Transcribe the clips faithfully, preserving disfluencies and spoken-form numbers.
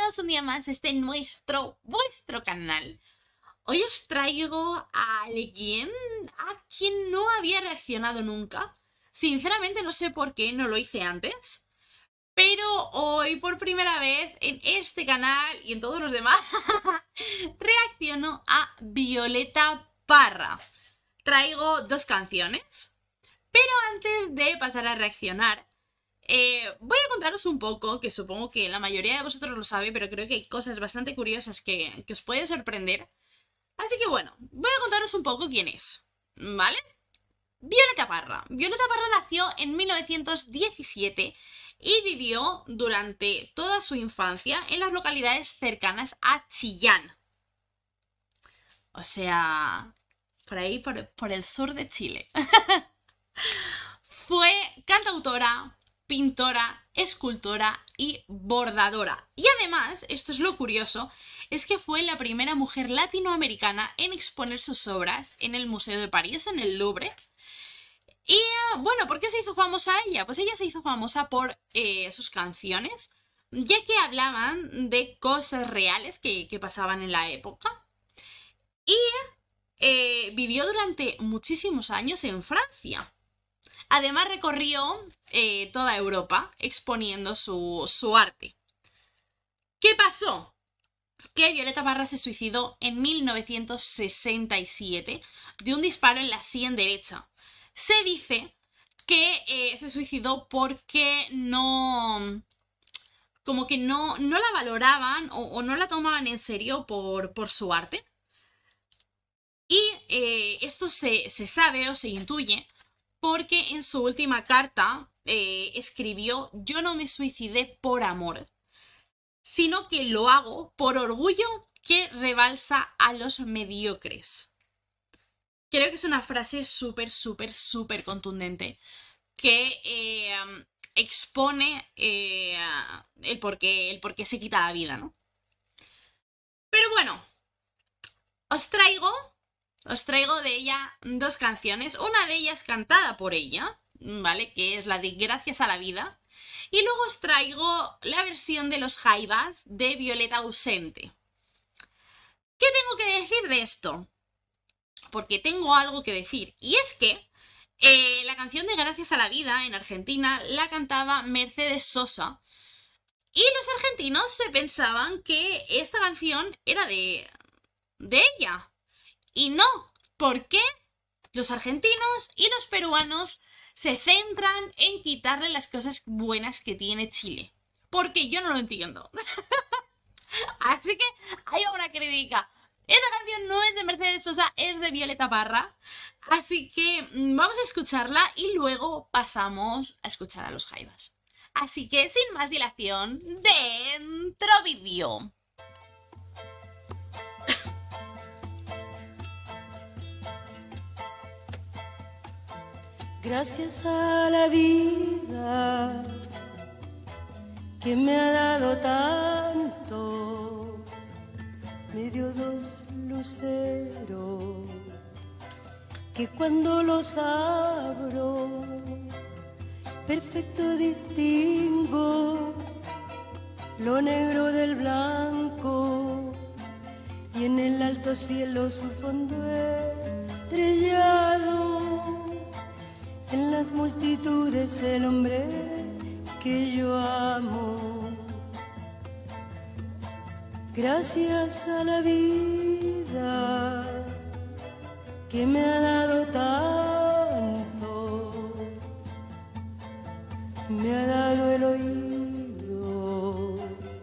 bienvenidos un día más a este nuestro, vuestro canal. Hoy os traigo a alguien a quien no había reaccionado nunca. Sinceramente no sé por qué no lo hice antes, pero hoy por primera vez en este canal y en todos los demás reacciono a Violeta Parra. Traigo dos canciones, pero antes de pasar a reaccionar, Eh, voy a contaros un poco, que supongo que la mayoría de vosotros lo sabe, pero creo que hay cosas bastante curiosas que, que os pueden sorprender. Así que bueno, voy a contaros un poco quién es, ¿vale? Violeta Parra. Violeta Parra nació en mil novecientos diecisiete y vivió durante toda su infancia en las localidades cercanas a Chillán. O sea, por ahí, por, por el sur de Chile. Fue cantautora, pintora, escultora y bordadora. Y además, esto es lo curioso, es que fue la primera mujer latinoamericana en exponer sus obras en el Museo de París, en el Louvre. Y bueno, ¿por qué se hizo famosa ella? Pues ella se hizo famosa por eh, sus canciones, ya que hablaban de cosas reales que, que pasaban en la época. Y eh, vivió durante muchísimos años en Francia. Además recorrió eh, toda Europa exponiendo su, su arte. ¿Qué pasó? Que Violeta Parra se suicidó en mil novecientos sesenta y siete de un disparo en la sien derecha. Se dice que eh, se suicidó porque no... como que no, no la valoraban o, o no la tomaban en serio por, por su arte. Y eh, esto se, se sabe o se intuye porque en su última carta eh, escribió: yo no me suicidé por amor, sino que lo hago por orgullo que rebalsa a los mediocres. Creo que es una frase súper, súper, súper contundente que eh, expone eh, el, por qué, el por qué se quita la vida, ¿no? Pero bueno, os traigo... Os traigo de ella dos canciones, una de ellas cantada por ella, ¿vale? Que es la de Gracias a la vida. Y luego os traigo la versión de Los Jaivas de Violeta Ausente. ¿Qué tengo que decir de esto? Porque tengo algo que decir. Y es que eh, la canción de Gracias a la vida en Argentina la cantaba Mercedes Sosa. Y los argentinos se pensaban que esta canción era de, de ella. Y no, porque los argentinos y los peruanos se centran en quitarle las cosas buenas que tiene Chile. Porque yo no lo entiendo. Así que hay una crítica. Esa canción no es de Mercedes Sosa, es de Violeta Parra. Así que vamos a escucharla y luego pasamos a escuchar a los Jaivas. Así que sin más dilación, dentro vídeo. Gracias a la vida que me ha dado tanto, me dio dos luceros que cuando los abro, perfecto distingo lo negro del blanco, y en el alto cielo su fondo estrellado. En las multitudes el hombre que yo amo. Gracias a la vida que me ha dado tanto, me ha dado el oído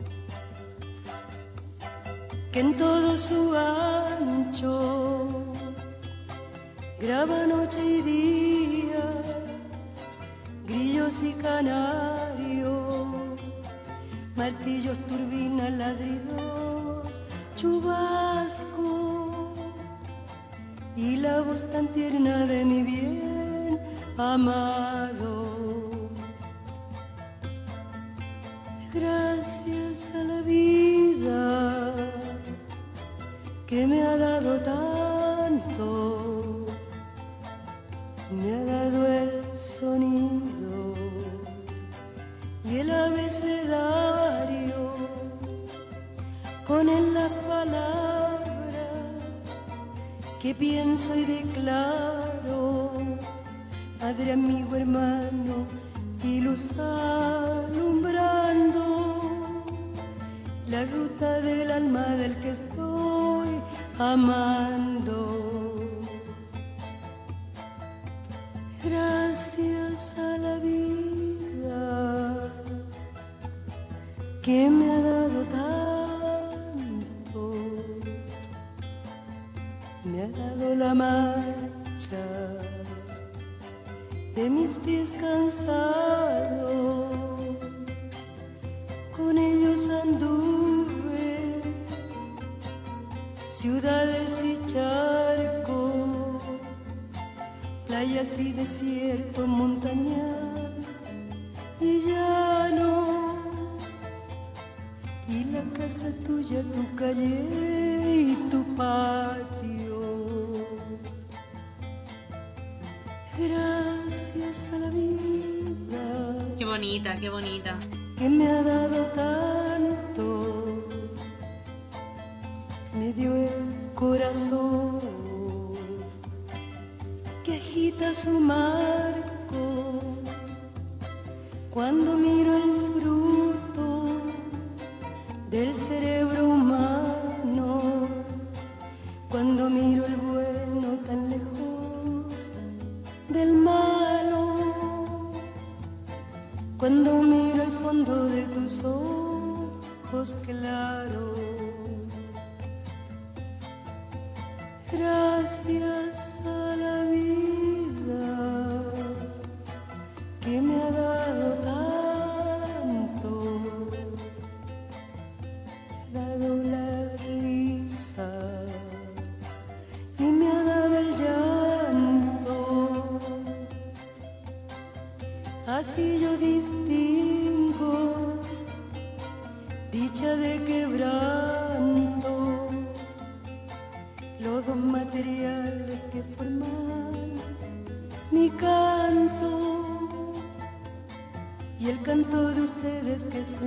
que en todo su ancho graba noche y día, grillos y canarios, martillos, turbinas, ladridos, chubasco, y la voz tan tierna de mi bien amado. Gracias a la vida que me ha dado tanto, me ha dado el sonido y el abecedario con él las palabras que pienso y declaro, Padre, amigo, hermano, y luz alumbrando la ruta del alma del que estoy amando. Gracias a la vida que me ha dado tanto, me ha dado la marcha de mis pies cansados, con ellos anduve ciudades y charcos, playas y desierto, montañas y llano, y la casa tuya, tu calle y tu patio. Gracias a la vida. Qué bonita, qué bonita. Que me ha dado tanto, me dio el corazón que agita su marco cuando miro el fruto del cerebro humano, cuando miro el bueno tan lejos del malo, cuando miro el fondo de tus ojos claros. Gracias a la vida que me ha dado tanto, me ha dado la risa y me ha dado el llanto. Así yo distingo dicha de quebranto, los dos materiales que forman mi canto, y el canto de ustedes que es el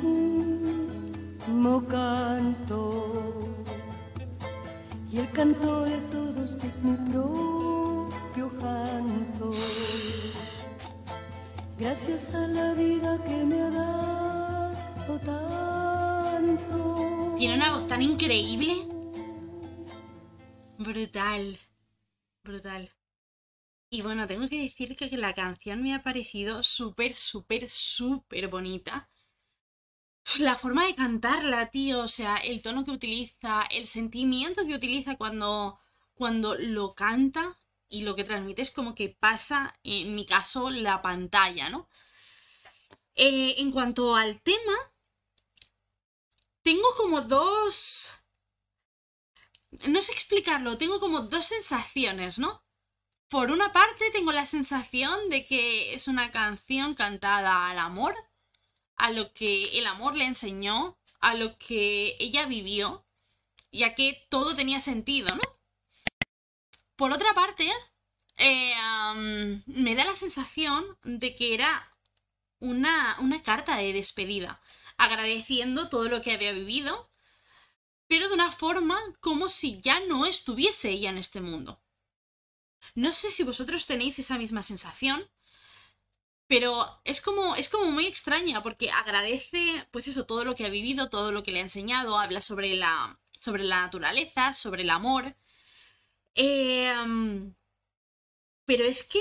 mismo canto, y el canto de todos que es mi propio canto. Gracias a la vida que me ha dado tanto. Tiene una voz tan increíble. Brutal. Brutal. Y bueno, tengo que decir que la canción me ha parecido súper, súper, súper bonita. La forma de cantarla, tío, o sea, el tono que utiliza, el sentimiento que utiliza cuando, cuando lo canta. Y lo que transmite es como que pasa, en mi caso, la pantalla, ¿no? Eh, en cuanto al tema, tengo como dos... No sé explicarlo, tengo como dos sensaciones, ¿no? Por una parte tengo la sensación de que es una canción cantada al amor, a lo que el amor le enseñó, a lo que ella vivió, ya que todo tenía sentido, ¿no? Por otra parte, eh, um, me da la sensación de que era una, una carta de despedida, agradeciendo todo lo que había vivido, pero de una forma como si ya no estuviese ella en este mundo. No sé si vosotros tenéis esa misma sensación, pero es como, es como muy extraña, porque agradece, pues eso, todo lo que ha vivido, todo lo que le ha enseñado, habla sobre la, sobre la naturaleza, sobre el amor. Eh, pero es que...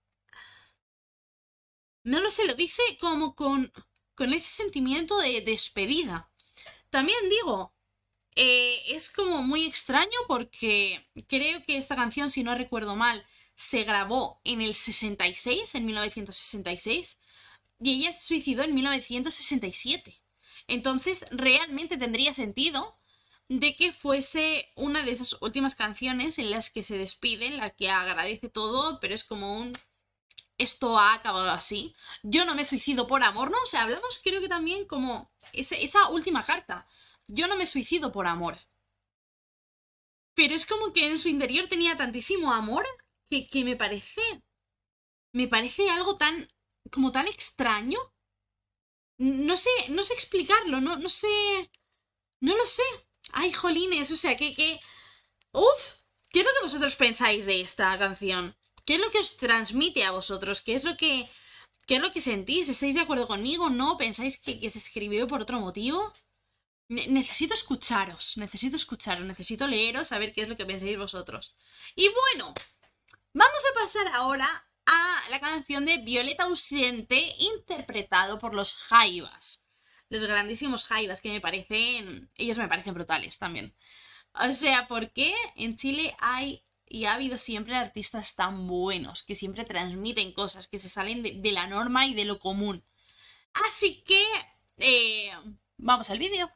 No lo sé, lo dice como con, con ese sentimiento de despedida. También digo, eh, es como muy extraño porque creo que esta canción, si no recuerdo mal, se grabó en el sesenta y seis, en mil novecientos sesenta y seis, y ella se suicidó en mil novecientos sesenta y siete. Entonces, realmente tendría sentido de que fuese una de esas últimas canciones en las que se despide, en la que agradece todo, pero es como un... Esto ha acabado así. Yo no me suicido por amor, ¿no? O sea, hablamos creo que también como ese, esa última carta. Yo no me suicido por amor. Pero es como que en su interior tenía tantísimo amor que, que me parece... Me parece algo tan... como tan extraño. No sé, no sé explicarlo, no, no sé... No lo sé. Ay, jolines, o sea, que... que... Uf, ¿qué es lo que vosotros pensáis de esta canción? ¿Qué es lo que os transmite a vosotros? ¿Qué es lo que... ¿Qué es lo que sentís? ¿Estáis de acuerdo conmigo? ¿No? ¿Pensáis que, que se escribió por otro motivo? Ne- necesito escucharos, necesito escucharos, necesito leeros, a ver qué es lo que pensáis vosotros. Y bueno, vamos a pasar ahora a la canción de Violeta Ausente, interpretado por los Jaivas. Los grandísimos Jaivas, que me parecen... Ellos me parecen brutales también. O sea, ¿por qué en Chile hay y ha habido siempre artistas tan buenos, que siempre transmiten cosas, que se salen de, de la norma y de lo común? Así que... Eh, vamos al vídeo.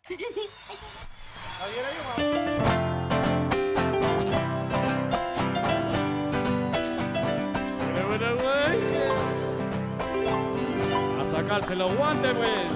A sacarse los guantes, pues.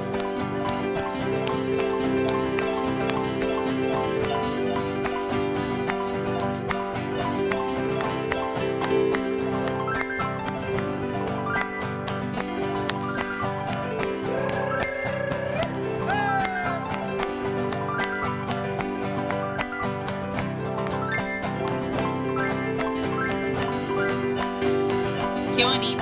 Qué bonito.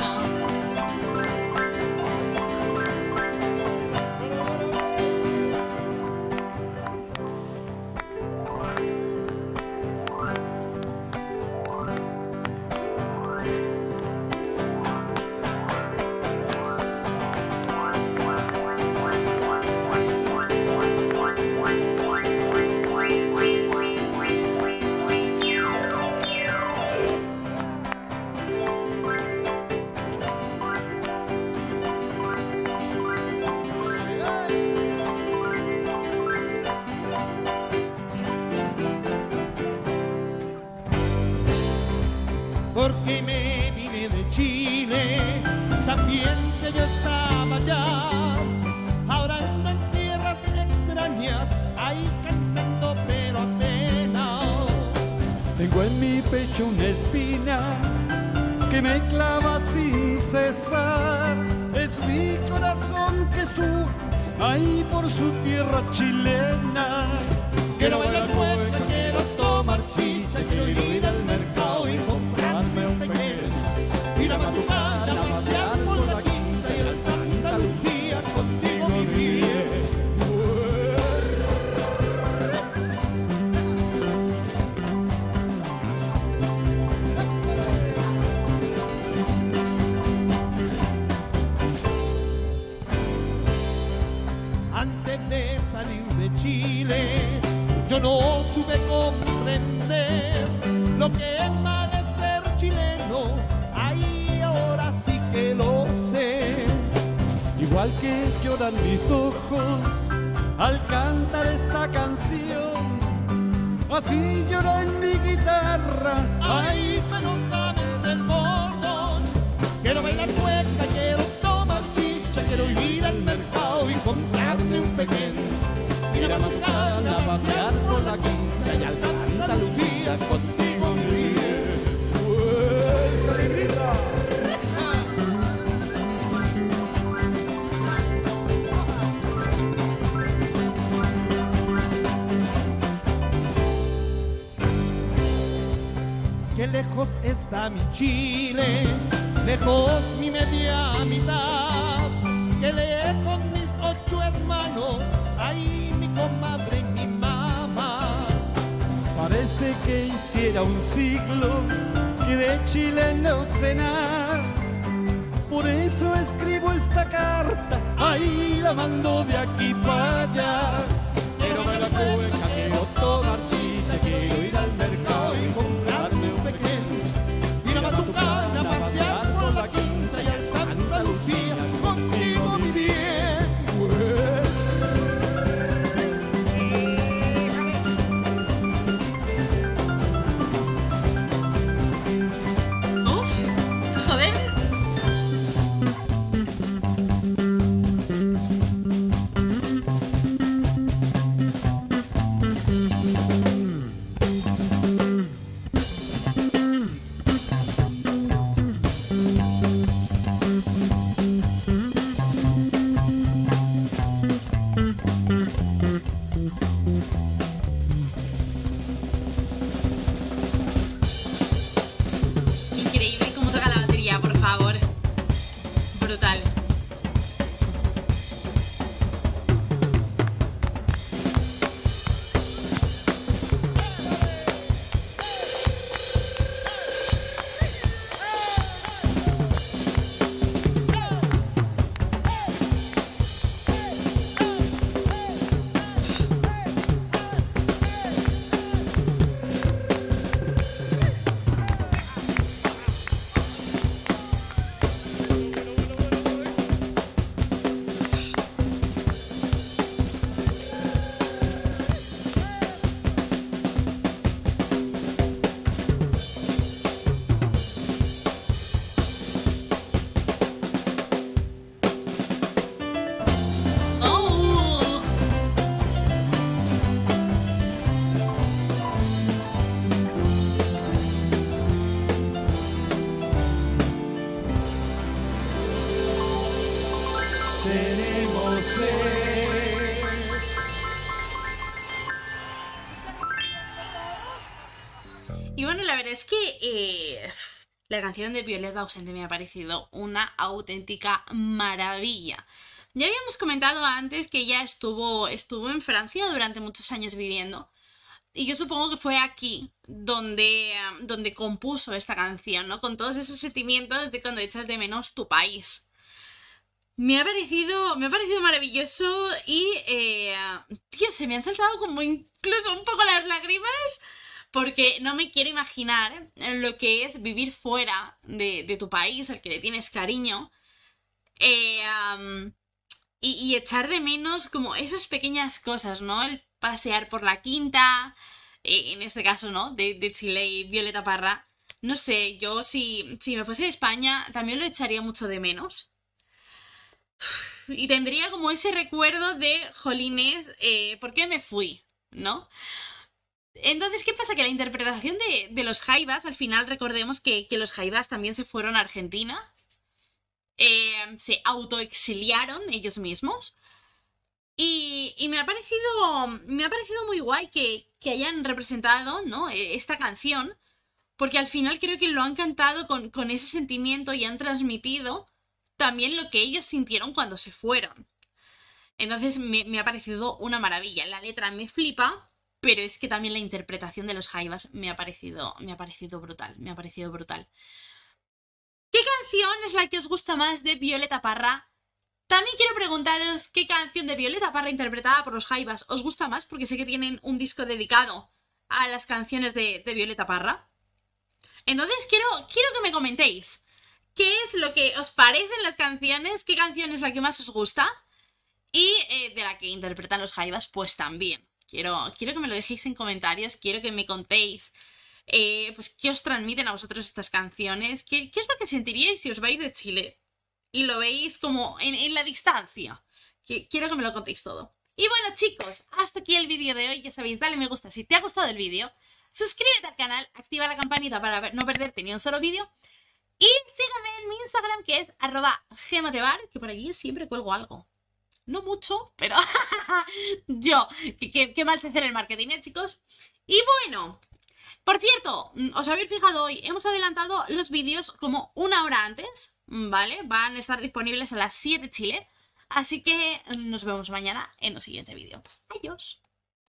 Porque me vine de Chile, también que yo estaba allá. Ahora ando en tierras extrañas, ahí cantando pero apenas. Tengo en mi pecho una espina que me clava sin cesar. Es mi corazón que sufre ahí por su tierra chilena. Quiero bailar cueca, quiero tomar chicha, quiero ir al mercado y comprarme un pequeño. Ir a Matucana, a pasear por la quinta y ir a Santa Lucía contigo mi bien. Antes de salir de Chile, yo no supe comprender lo que es mal ser chileno. Ay, ahora sí que lo sé. Igual que lloran mis ojos al cantar esta canción, así llora en mi guitarra. Ay, pero sabe del bordón. Quiero bailar cueca, quiero tomar chicha, quiero ir al mercado y comprarme un pequeño. Ir a Matucana, a pasear por la quinta y al Santa Lucía contigo mi bien. Qué lejos está mi Chile, lejos mi media mitad. Qué lejos mis ocho hermanos, ahí mi comadre y mi mamá. Parece que hiciera un siglo que de Chile no sé nada. Por eso escribo esta carta, ahí la mando de aquí para allá. Quiero ver la cueca, quiero tomar chicha, quiero ir al mercado y comprarme un pequeño. Ir a Matucana, a pasear por la quinta y al Santa Lucía contigo mi bien. Uf, joder. verdad es que eh, la canción de Violeta Ausente me ha parecido una auténtica maravilla. Ya habíamos comentado antes que ella estuvo, estuvo en Francia durante muchos años viviendo. Y yo supongo que fue aquí donde, donde compuso esta canción, ¿no? Con todos esos sentimientos de cuando echas de menos tu país. Me ha parecido, me ha parecido maravilloso y, eh, tío, se me han saltado como incluso un poco las lágrimas porque no me quiero imaginar lo que es vivir fuera de, de tu país, al que le tienes cariño, eh, um, y, y echar de menos como esas pequeñas cosas, ¿no? El pasear por la quinta, eh, en este caso, ¿no? De, de Chile y Violeta Parra. No sé, yo si, si me fuese de España también lo echaría mucho de menos. Y tendría como ese recuerdo de, jolines, eh, ¿por qué me fui? ¿No? Entonces, ¿qué pasa? Que la interpretación de, de los Jaivas, al final recordemos que, que los Jaivas también se fueron a Argentina. Eh, se autoexiliaron ellos mismos. Y, y me ha parecido. Me ha parecido muy guay que, que hayan representado, ¿no? Esta canción. Porque al final creo que lo han cantado con, con ese sentimiento y han transmitido también lo que ellos sintieron cuando se fueron. Entonces me, me ha parecido una maravilla. La letra me flipa, pero es que también la interpretación de los Jaivas me ha parecido, me ha parecido brutal. Me ha parecido brutal. ¿Qué canción es la que os gusta más de Violeta Parra? También quiero preguntaros qué canción de Violeta Parra interpretada por los Jaivas os gusta más, porque sé que tienen un disco dedicado a las canciones de, de Violeta Parra. Entonces quiero, quiero que me comentéis qué es lo que os parecen las canciones, qué canción es la que más os gusta y eh, de la que interpretan los Jaivas, pues también. Quiero, quiero que me lo dejéis en comentarios, quiero que me contéis eh, pues qué os transmiten a vosotros estas canciones, qué, qué es lo que sentiríais si os vais de Chile y lo veis como en, en la distancia. Que, quiero que me lo contéis todo. Y bueno, chicos, hasta aquí el vídeo de hoy. Ya sabéis, dale me gusta si te ha gustado el vídeo, suscríbete al canal, activa la campanita para ver, no perderte ni un solo vídeo. Y síganme en mi Instagram, que es arroba gematebar, que por allí siempre cuelgo algo. No mucho, pero yo, qué, qué mal sé hacer el marketing, ¿eh, chicos? Y bueno, por cierto, os habéis fijado hoy, hemos adelantado los vídeos como una hora antes, ¿vale? Van a estar disponibles a las siete Chile, así que nos vemos mañana en el siguiente vídeo. Adiós.